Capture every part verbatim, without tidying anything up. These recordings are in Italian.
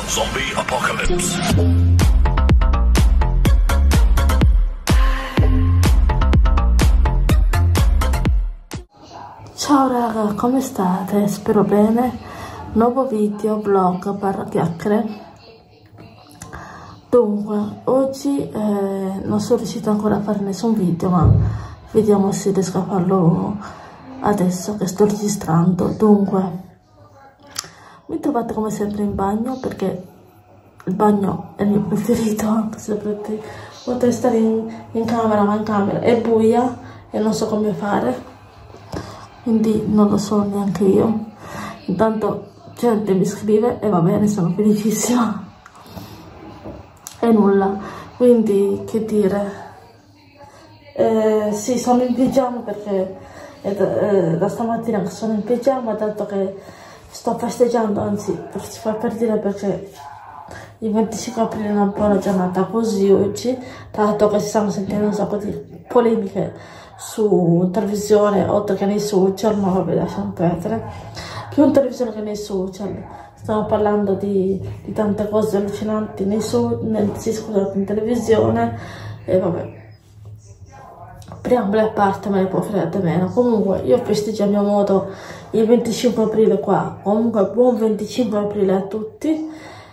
Zombie Apocalypse. Ciao raga, come state? Spero bene. Nuovo video, vlog, barra chiacchiere. Dunque, oggi eh, non sono riuscita ancora a fare nessun video, ma vediamo se riesco a farlo adesso che sto registrando. Dunque, mi trovate come sempre in bagno, perché il bagno è il mio preferito, anche se potrei, potrei stare in, in camera, ma in camera è buia e non so come fare, quindi non lo so neanche io. Intanto gente mi scrive e va bene, sono felicissima. E nulla, quindi che dire, eh, sì, sono in pigiama perché è da, eh, da stamattina che sono in pigiama, dato che sto festeggiando, anzi per, si fa per dire, perché il venticinque aprile è una buona giornata così oggi, dato che si stanno sentendo un sacco di polemiche su televisione oltre che nei social, ma vabbè, lasciamo perdere, più in televisione che nei social. Stiamo parlando di, di tante cose allucinanti nei so, nel, sì, scusate, in televisione, e vabbè, preamboli a parte, me ne può fregare meno. Comunque io festeggio a mio modo il venticinque aprile qua. Comunque buon venticinque aprile a tutti.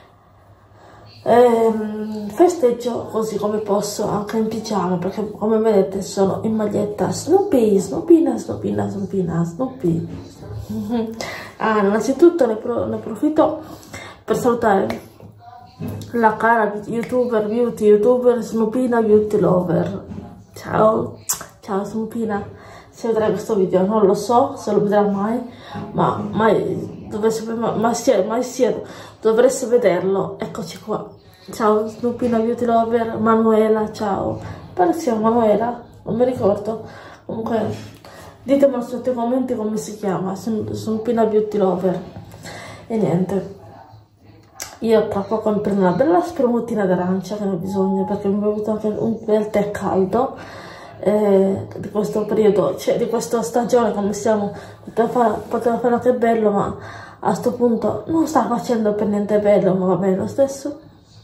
Ehm, festeggio così come posso, anche in pigiama, perché come vedete sono in maglietta Snoopy, Snoopina, Snoopina, Snoopina, Snoopy. Ah, innanzitutto ne, pro, ne approfitto per salutare la cara youtuber, beauty youtuber Snoopina Beauty Lover. Ciao, ciao Snoopina, se vedrai questo video non lo so se lo vedrà mai, ma mai dovreste, ma, ma sia, mai sia, dovreste vederlo. Eccoci qua. Ciao Snoopina Beauty Lover. Manuela, ciao. Pare sia Manuela, non mi ricordo. Comunque ditemelo sotto i commenti come si chiama, Snoopina Beauty Lover. E niente, io tra poco mi prendo una bella spremutina d'arancia che ne ho bisogno, perché mi ho bevuto anche un bel tè caldo eh, di questo periodo, cioè di questa stagione, come siamo. Poteva fare, poteva fare anche bello, ma a sto punto non sta facendo per niente bello, ma va bene lo stesso.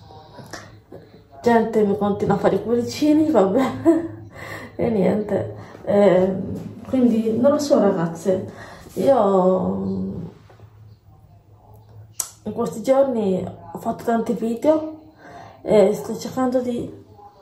Gente mi continua a fare i cuoricini, vabbè. E niente, eh, quindi non lo so ragazze, io in questi giorni ho fatto tanti video e sto cercando di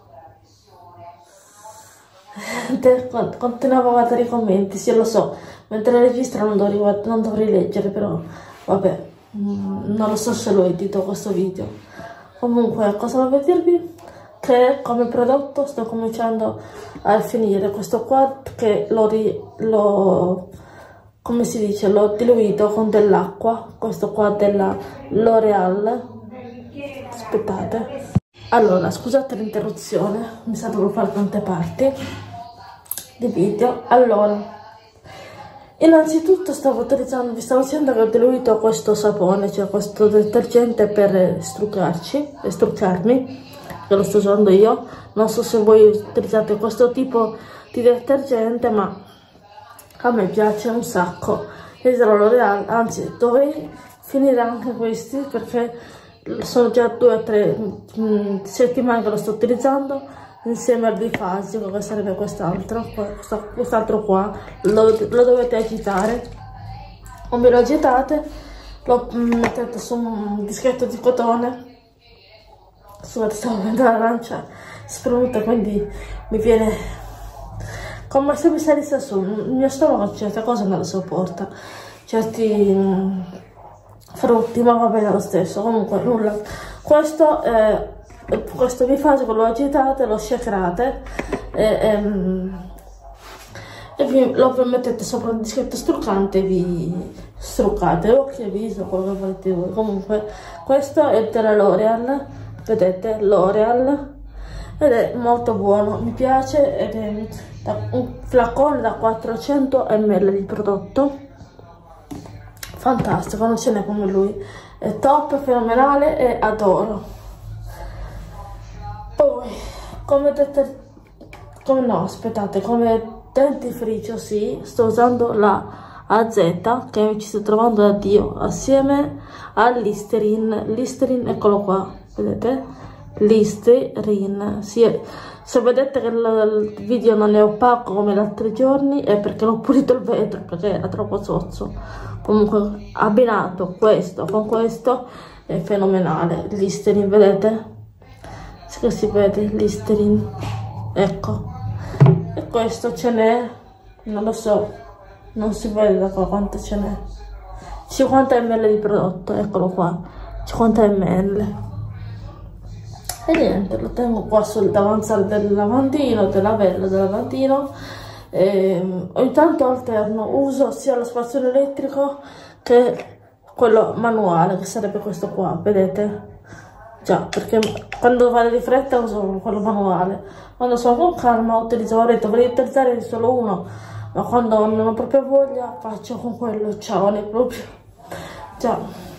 continuavo a guardare i commenti. Sì, lo so, mentre registro non dovrei, non dovrei leggere, però vabbè, non lo so se lo edito questo video. Comunque, cosa voglio dirvi? Che come prodotto sto cominciando a finire questo qua, che l'ho lo, come si dice, l'ho diluito con dell'acqua, questo qua della L'Oreal. Aspettate, allora scusate l'interruzione, mi sa dovevo fare tante parti di video. Allora, innanzitutto stavo utilizzando, vi stavo dicendo che ho diluito questo sapone, cioè questo detergente per struccarci e struccarmi, che lo sto usando io. Non so se voi utilizzate questo tipo di detergente, ma a me piace un sacco. E della L'Oreal, anzi dovrei finire anche questi, perché sono già due o tre mh, settimane che lo sto utilizzando insieme al bifasico, che sarebbe quest'altro quest'altro qua. Lo, lo dovete agitare, come lo agitate lo mettete su un dischetto di cotone. Scusate, stavo vedendo l'arancia spremuta, quindi mi viene come se mi salisse su. Il mio stomaco certe cose non le sopporta, certi mh, frutti, ma va bene lo stesso. Comunque nulla, questo eh, questo bifasico lo agitate, lo shakerate e, e, e vi, lo mettete sopra un dischetto struccante e vi struccate occhi e viso, quello che volete voi. Comunque questo è della L'Oreal, vedete, L'Oreal, ed è molto buono, mi piace, ed è da, un flacone da quattrocento millilitri di prodotto, fantastico, non ce n'è come lui, è top, fenomenale e adoro. Poi come deter... come no, aspettate, come dentifricio, sì, sto usando la A Z, che ci sto trovando da Dio, assieme all'Listerine. Listerine, eccolo qua, vedete? Listerine. Sì, se vedete che il video non è opaco come gli altri giorni è perché l'ho pulito il vetro, perché era troppo sozzo. Comunque abbinato questo con questo è fenomenale. Listerine, vedete? Se si vede Listerine, ecco. E questo ce n'è, non lo so, non si vede da qua quanto ce n'è. cinquanta millilitri di prodotto, eccolo qua, cinquanta millilitri. E niente, lo tengo qua sul davanzale del lavandino, del lavello del lavandino. E ogni tanto alterno, uso sia lo spazzolo elettrico che quello manuale, che sarebbe questo qua, vedete? Già, perché quando vado di fretta uso quello manuale, quando sono con calma utilizzo, ho detto vorrei utilizzare solo uno, ma quando non ho proprio voglia faccio con quello, ciao, ne proprio, già.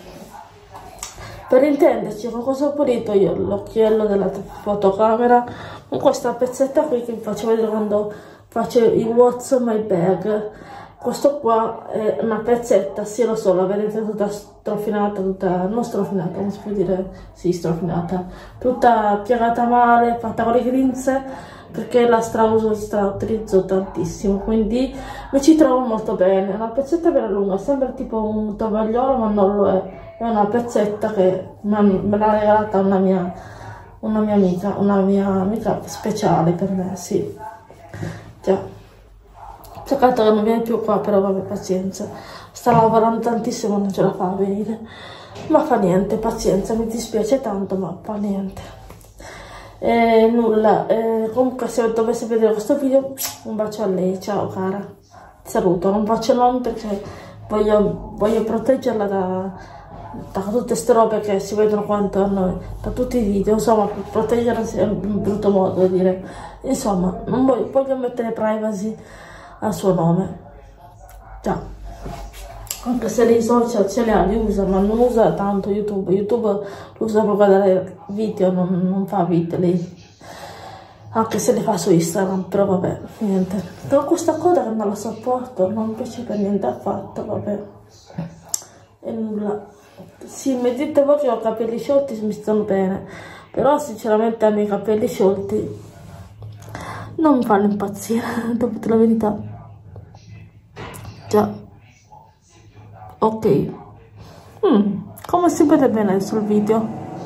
Per intenderci, con cosa ho pulito io l'occhiello della fotocamera, con questa pezzetta qui che vi faccio vedere quando faccio i What's on my bag. Questo qua è una pezzetta, sì lo so, la vedete tutta strofinata, tutta, non strofinata, come si può dire? Sì, strofinata, tutta piegata male, fatta con le grinze, perché la strauso, stra utilizzo tantissimo, quindi mi ci trovo molto bene. È una pezzetta bella lunga, sembra tipo un tovagliolo, ma non lo è, è una pezzetta che me l'ha regalata una mia, una mia amica, una mia amica speciale per me, sì, già. Peccato che non viene più qua, però vabbè, pazienza. Sta lavorando tantissimo, non ce la fa a venire. Ma fa niente, pazienza, mi dispiace tanto, ma fa niente. E nulla, e comunque se dovesse vedere questo video, un bacio a lei, ciao cara. Ti saluto, non faccio nomi perché voglio, voglio proteggerla da, da tutte queste robe che si vedono qua intorno, da tutti i video, insomma, proteggerla è un brutto modo di dire. Insomma, non voglio, voglio mettere privacy al suo nome, già, anche se lei social ce li ha, li usa, ma non usa tanto YouTube. YouTube lo usa per guardare video, non, non fa video lei, anche se le fa su Instagram, però vabbè, niente. Però questa coda che non la sopporto, non mi piace per niente affatto, vabbè, e nulla. Sì, mi dite voi che ho capelli sciolti, mi stanno bene, però sinceramente a me i capelli sciolti non mi fanno impazzire, devo dire la verità. Già, ok. Mm, come si vede bene sul video.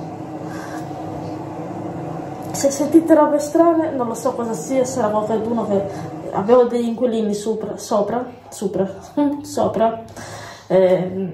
Se sentite robe strane, non lo so cosa sia, sarà qualcuno che avevo degli inquilini sopra, sopra, sopra, sopra. Eh,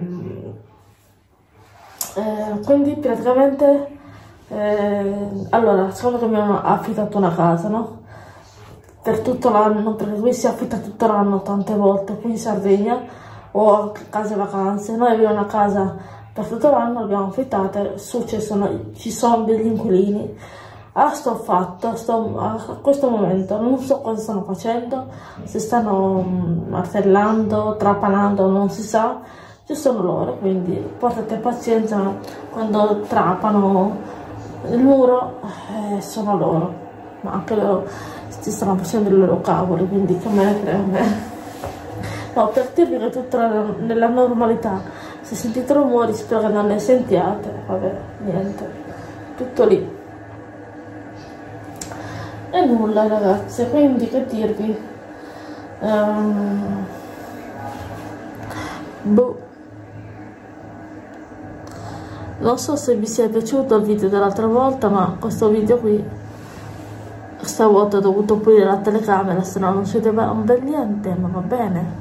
eh, quindi praticamente, eh, allora, siccome che mi hanno affittato una casa, no? Per tutto l'anno, perché qui si affitta tutto l'anno tante volte, qui in Sardegna, o a case vacanze. Noi abbiamo una casa per tutto l'anno, l'abbiamo affittata, su ci sono, ci sono degli inquilini. Allora sto fatto, sto, a questo momento non so cosa stanno facendo, se stanno martellando, trapanando, non si sa, ci sono loro, quindi portate pazienza, quando trapano il muro eh, sono loro, ma anche loro si stanno facendo i loro cavoli, quindi che me ne frega a me. No, per dirvi che è tutta nella normalità. Se sentite rumori spero che non ne sentiate, vabbè, niente, tutto lì. E nulla ragazze, quindi che dirvi, um, boh, non so se vi sia piaciuto il video dell'altra volta, ma questo video qui stavolta ho dovuto pulire la telecamera, se no non si vedeva un bel niente, ma va bene.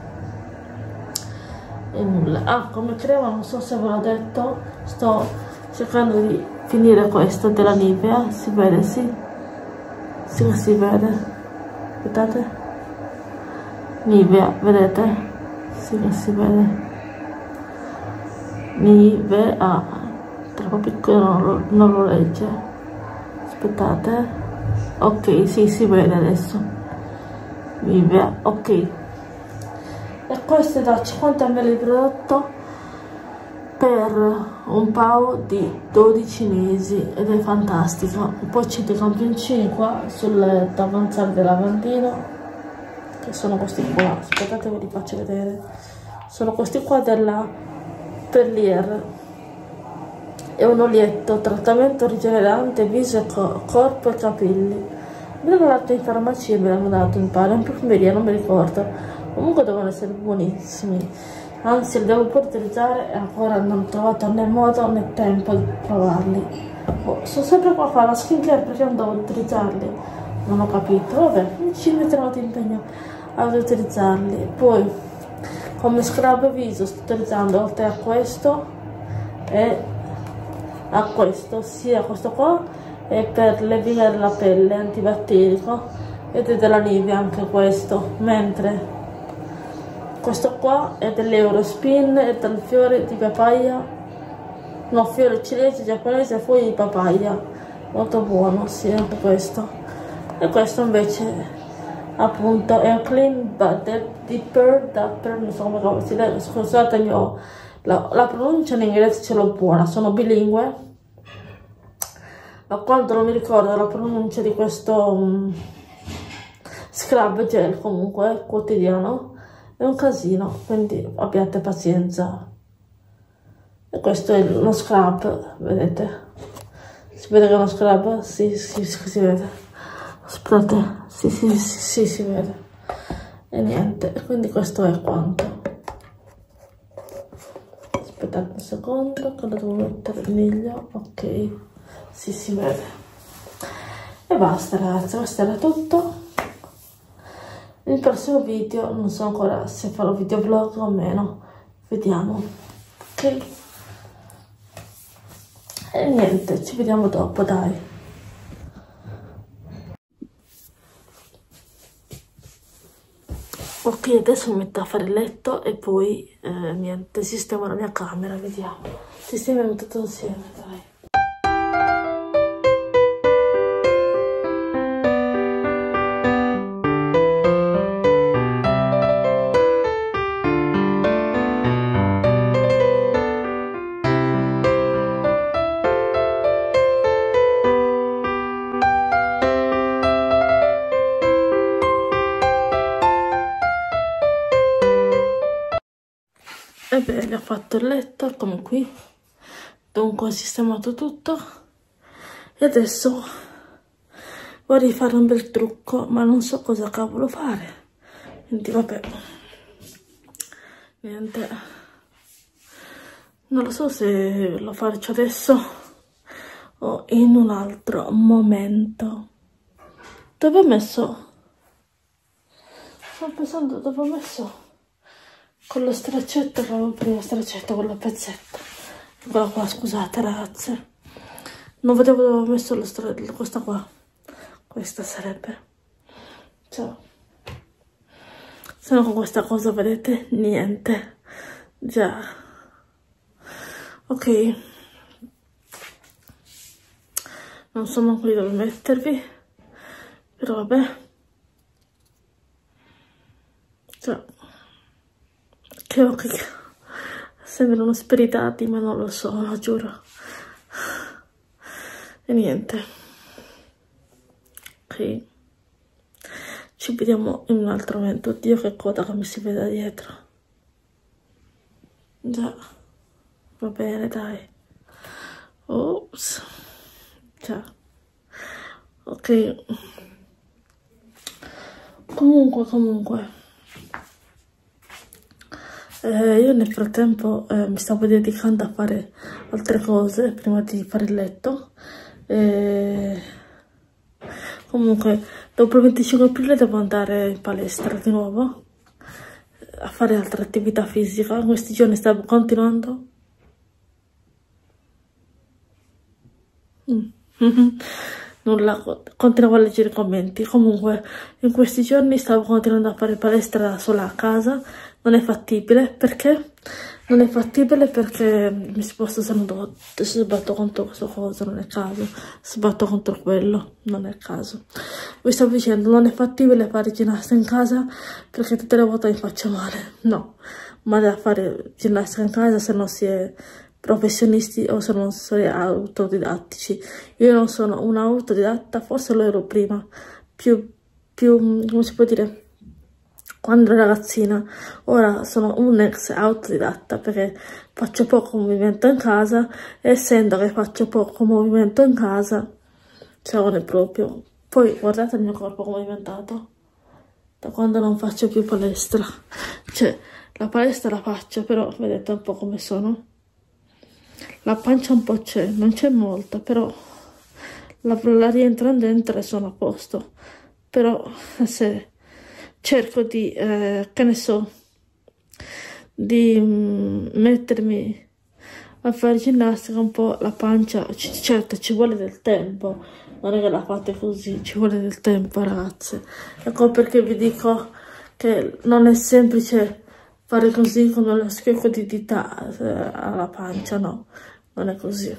E nulla. Ah, come crema, non so se ve l'ho detto, sto cercando di finire questo della Nivea, si vede, sì? Sì che si vede, aspettate, Nivea, vedete? Sì che si vede, Nivea, troppo piccolo non lo, non lo legge, aspettate. Ok, sì, si vede adesso. Nivea, ok. E questo è da cinquanta millilitri di prodotto per un paio di dodici mesi ed è fantastico. Poi c'è dei campioncini qua sul davanzale del lavandino, che sono questi qua. Aspettate, ve li faccio vedere. sono questi qua della Perlier. È un olietto, trattamento rigenerante viso e co corpo e capelli. Me l'hanno dato in farmacia, me l'hanno dato in pare, in profumeria, non mi ricordo. Comunque devono essere buonissimi. Anzi, li devo pure utilizzare e ancora non ho trovato né modo né tempo di provarli. Oh, sono sempre qua a fare la skincare perché non devo utilizzarli. Non ho capito. Vabbè, ci metterò di impegno ad utilizzarli. Poi, come scrub viso, sto utilizzando oltre a questo e a questo, sia questo qua e per levigare la pelle, antibatterico, ed è della Nivea anche questo, mentre questo qua è dell'Eurospin e dal fiore di papaya, no, fiore cinese, giapponese e foglie di papaya, molto buono, sì, anche questo. E questo invece appunto è un clean butter dipper, dapper, non so come si legge, scusate il mio, la, la pronuncia in inglese ce l'ho buona, sono bilingue, ma quando non mi ricordo la pronuncia di questo um, scrub gel comunque quotidiano è un casino, quindi abbiate pazienza. E questo è uno scrub, vedete? Si vede che è uno scrub? Sì, sì, sì, si vede. Aspettate, sì, sì, sì, sì, si vede. E niente, quindi questo è quanto. Aspettate un secondo, che lo devo mettere meglio, ok. Sì, si vede. E basta ragazzi, questo era tutto. Nel prossimo video non so ancora se farò videoblog o meno, vediamo, ok? E niente, ci vediamo dopo, dai. Ok, adesso mi metto a fare il letto e poi eh, niente, sistemo la mia camera, vediamo. Sistemiamo tutto insieme, dai. Ebbene, ho fatto il letto, come qui, dunque ho sistemato tutto e adesso vorrei fare un bel trucco, ma non so cosa cavolo fare, quindi vabbè, niente, non lo so se lo faccio adesso o in un altro momento. Dove ho messo? Sto pensando dove ho messo con lo straccetto che avevo prima, straccetto con la pezzetta. Eccola qua, scusate ragazze. Non vedevo dove ho messo lo straccetto, questa qua. Questa sarebbe. Ciao. Se no con questa cosa, vedete, niente. Già. Ok. Non so manco di dove mettervi. Però vabbè. Ciao. Che occhi, che sembrano spiritati, ma non lo so, lo giuro. E niente. Ok. Ci vediamo in un altro momento. Oddio che coda che mi si vede dietro. Già. Va bene, dai. Ops. Già. Ok. Comunque, comunque. Eh, io nel frattempo eh, mi stavo dedicando a fare altre cose prima di fare il letto. Eh, comunque, dopo il venticinque aprile devo andare in palestra di nuovo a fare altre attività fisica. In questi giorni stavo continuando. Mm. Nulla, continuavo a leggere i commenti. Comunque, in questi giorni stavo continuando a fare palestra da sola a casa. Non è fattibile, perché? Non è fattibile perché mi sposto se non devo, se sbatto contro questo coso, non è caso. Sbatto contro quello, non è caso. Vi stavo dicendo, non è fattibile fare ginnastica in casa perché tutte le volte mi faccio male. No, ma da fare ginnastica in casa se non si è professionisti o se non si è autodidattici. Io non sono una autodidatta, forse lo ero prima, più, più, come si può dire, quando ero ragazzina. Ora sono un ex autodidatta perché faccio poco movimento in casa, e essendo che faccio poco movimento in casa, ciao ne proprio. Poi guardate il mio corpo come è diventato da quando non faccio più palestra. Cioè, la palestra la faccio, però vedete un po' come sono. La pancia un po' c'è, non c'è molta, però la, la rientrano dentro e sono a posto. Però se cerco di, eh, che ne so, di mm, mettermi a fare ginnastica, un po' la pancia, c certo ci vuole del tempo, non è che la fate così, ci vuole del tempo ragazze. Ecco perché vi dico che non è semplice fare così con lo schiocco di dita eh, alla pancia, no, non è così.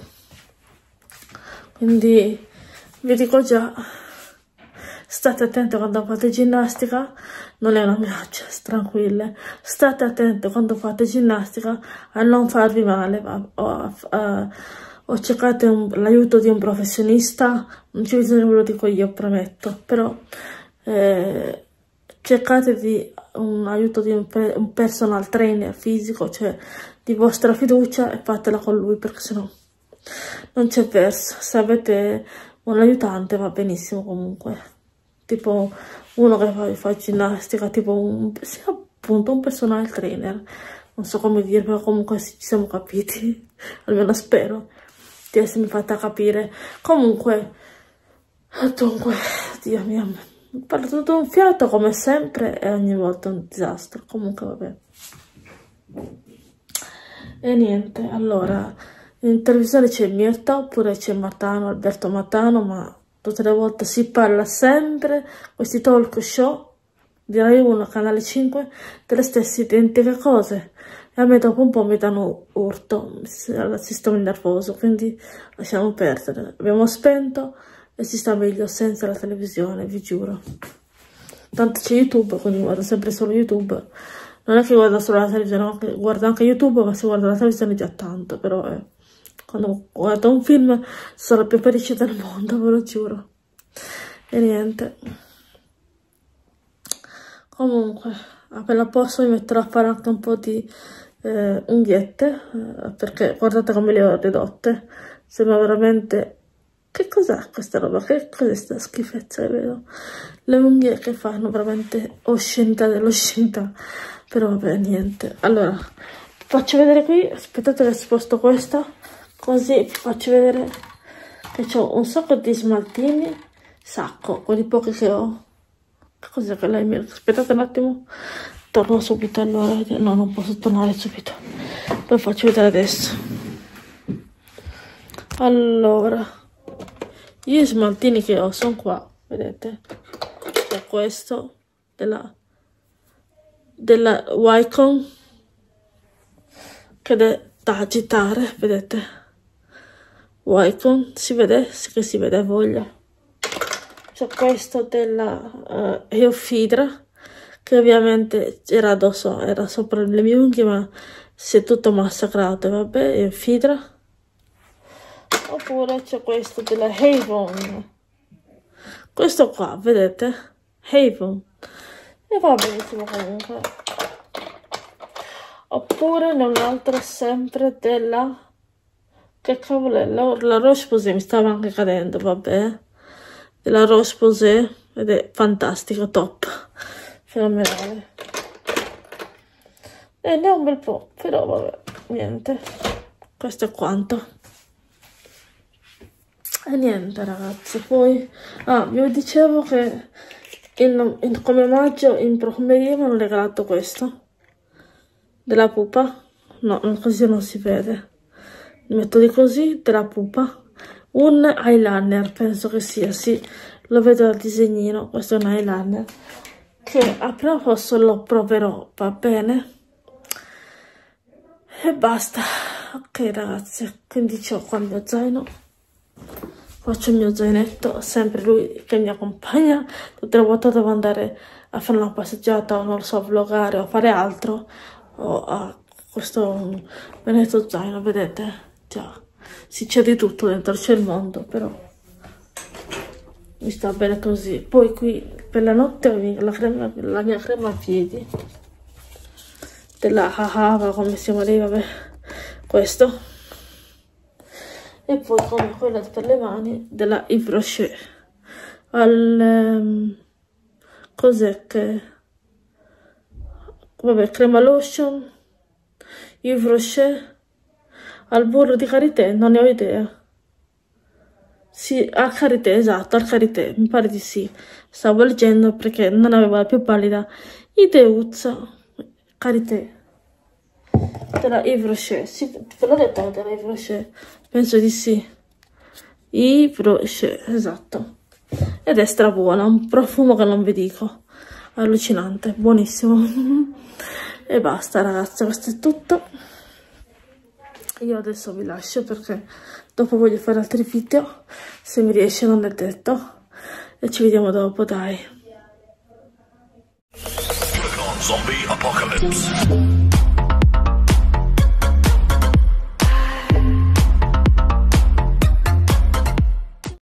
Quindi vi dico già, state attenti quando fate ginnastica, non è una minaccia, tranquille. State attenti quando fate ginnastica a non farvi male, o, o, o cercate l'aiuto di un professionista, non ci bisogna, ve lo dico io, prometto, però eh, cercate di un aiuto di un, un personal trainer fisico, cioè di vostra fiducia, e fatela con lui, perché sennò non c'è verso. Se avete un aiutante va benissimo comunque, tipo uno che fa, fa ginnastica, tipo un, sì, appunto un personal trainer, non so come dire, però comunque ci siamo capiti, almeno spero di essermi fatta capire. Comunque, dunque, Dio mio, parlo tutto un fiato come sempre e ogni volta un disastro, comunque vabbè. E niente, allora, in televisione c'è Mirta, oppure c'è Matano, Alberto Matano, ma tutte le volte si parla sempre, questi talk show di Rai uno, Canale cinque, delle stesse identiche cose, e a me dopo un po' mi danno urto al sistema nervoso, quindi lasciamo perdere. Abbiamo spento e si sta meglio senza la televisione, vi giuro. Tanto c'è YouTube, quindi guardo sempre solo YouTube. Non è che guardo solo la televisione, guardo anche YouTube, ma se guardo la televisione già tanto, però eh. Quando guardo un film sono più felice del mondo, ve lo giuro. E niente. Comunque, appena posso mi metterò a fare anche un po' di eh, unghiette, eh, perché guardate come le ho ridotte. Sembra veramente... Che cos'è questa roba? Che cos'è questa schifezza che vedo? Le unghie che fanno veramente oscenità dell'oscenità. Però vabbè, niente. Allora, faccio vedere qui. Aspettate che sposto questa, così vi faccio vedere che ho un sacco di smaltini. Sacco, quelli pochi che ho. Che cos'è che lei mi... Aspettate un attimo. Torno subito allora. No, non posso tornare subito. Lo faccio vedere adesso. Allora, gli smaltini che ho sono qua, vedete? C'è questo della, della Wycon, che è da agitare, vedete? Wycon, si vede? Che si vede a voglia. C'è questo della uh, Eufidra, che ovviamente era addosso, era sopra le mie unghie, ma si è tutto massacrato, vabbè, Eufidra. Oppure c'è questo della Avon, questo qua, vedete? Avon, e va benissimo comunque. Oppure nell'altro sempre della, che cavolo è, la, la Roche-Posay, mi stava anche cadendo, vabbè, della Roche-Posay, ed è fantastico, top, fenomenale. E ne ho un bel po', però vabbè, niente, questo è quanto. E niente ragazzi, poi ah, vi dicevo che in, in, come omaggio in profumeria mi hanno regalato questo della Pupa, no, così non si vede, mi metto di così, della Pupa, un eyeliner, penso che sia, sì, lo vedo dal disegnino, questo è un eyeliner che appena posso lo proverò, va bene, e basta. Ok ragazzi, quindi ho qua il mio zaino, faccio il mio zainetto, sempre lui che mi accompagna tutte le volte devo andare a fare una passeggiata o non lo so, vlogare o fare altro, o a questo benedetto zaino, vedete? Già, si c'è di tutto dentro, c'è il mondo, però mi sta bene così. Poi qui per la notte ho la, crema, la mia crema a piedi della Ahava, come si chiama lei, vabbè, questo. E poi come quella per le mani della Yves Rocher al um, cos'è che vabbè, crema lotion Yves Rocher al burro di karité, non ne ho idea. Sì, al karité, esatto, al karité, mi pare di sì. Stavo leggendo perché non avevo la più pallida ideuzza. Karité della Yves Rocher, sì, ve l'ho detto della Yves Rocher, penso di sì. Yves Rocher, esatto. Ed è strabuona, un profumo che non vi dico, allucinante, buonissimo. E basta ragazzi, questo è tutto. Io adesso vi lascio perché dopo voglio fare altri video, se mi riesce non è detto, e ci vediamo dopo, dai. Zombie Apocalypse.